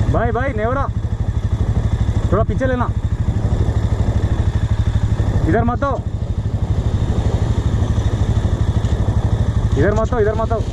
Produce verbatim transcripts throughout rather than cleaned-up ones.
भाई भाई नेवरा थोड़ा पीछे लेना, इधर मत आओ, इधर मत आओ, इधर मत आओ।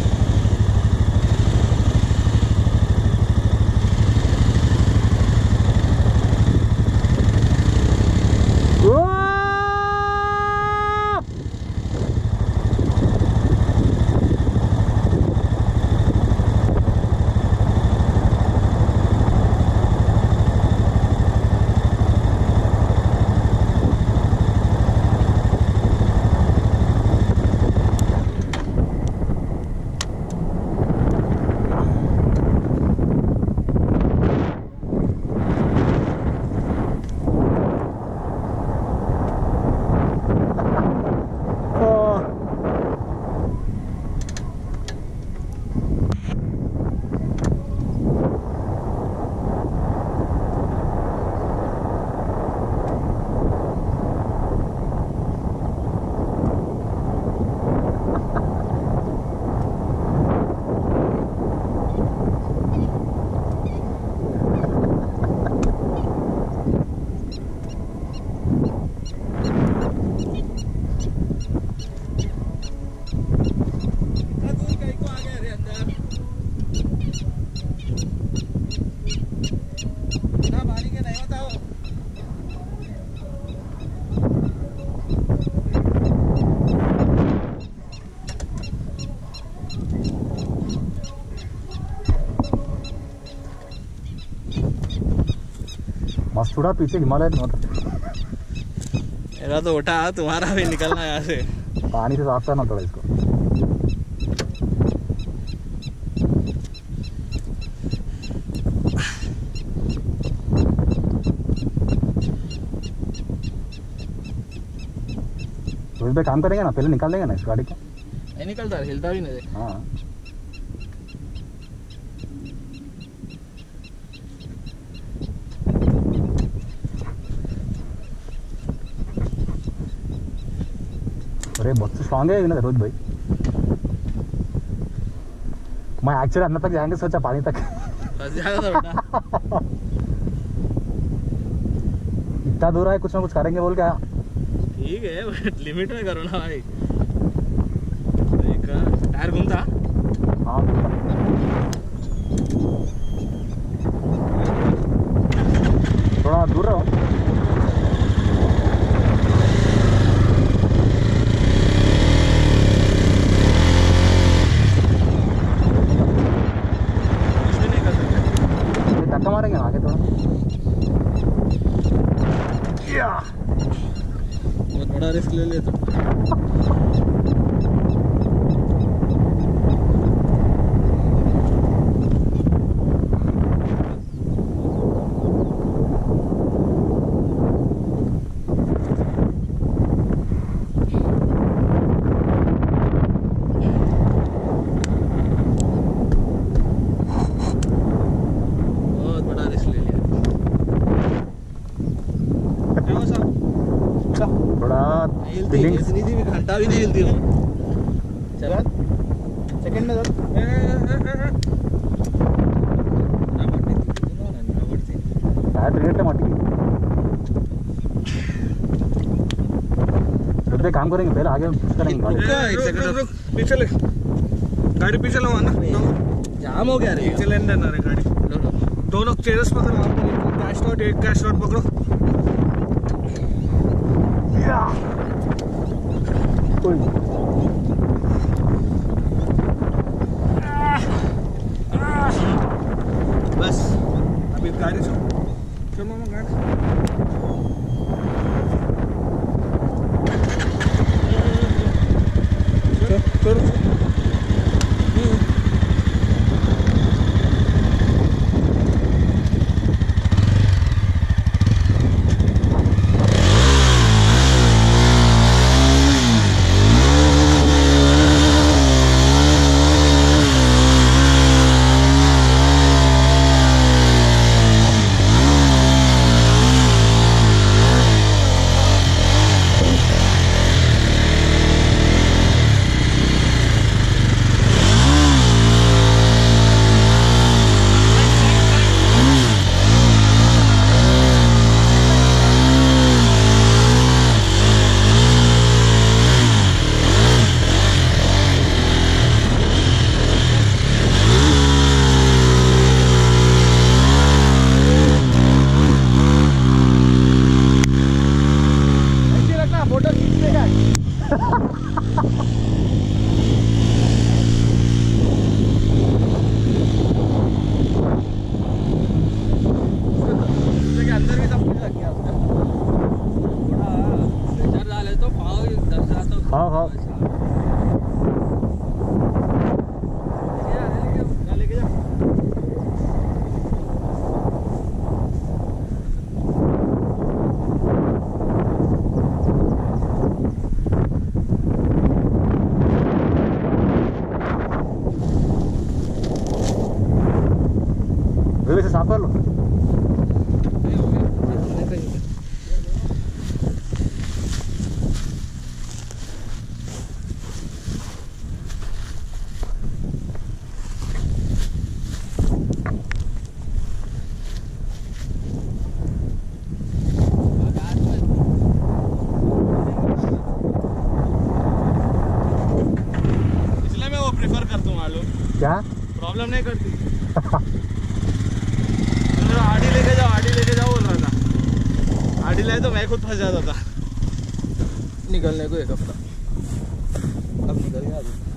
मस्त थोड़ा पीछे हिमालय मेरा तो उठा, तुम्हारा भी निकलना यहाँ से। पानी से साफ करना थोड़ा इसको। रोहित भाई काम करेंगे ना, पहले निकाल देंगे ना इस गाड़ी को। नहीं निकलता, हिलता भी नहीं देख। हाँ अरे बहुत स्ट्रॉन्ग है ना रोहित भाई। मैं एक्चुअली अंदर तक जाएंगे सोचा, पानी तक इतना दूर है, कुछ ना कुछ करेंगे बोल के। ठीक है लिमिट में करो ना भाई। टायर घूमता। हाँ थोड़ा दूर रहो। धक्का मारेंगे आगे थोड़ा। बहुत बड़ा रिस्क ले लिया तो। घंटा भी नहीं हिलती हूँ। चल सेकंड में तो काम करेंगे, पहले आगे करेंगे। एक सेकंड रुक, पीछे ले गाड़ी, पीछे लो ना, जाम हो गया रे। पीछे लेने देना रे गाड़ी। दोनों चेयर्स पकड़ो, कैश नोट, एक कैश नोट पकड़ो। बस अभी गाड़ी चलो, चलो मामा गाड़ी। चलो चलो अभी से साफ कर लो। इसलिए मैं वो प्रेफर करता हूँ आलू। क्या प्रॉब्लम नहीं करती। आड़ी लेके जाओ, आड़ी लेके जाओ बोल रहा था। आड़ी लाए तो मैं खुद फंस जाता था। निकलने को एक हफ्ता, अब निकल गया।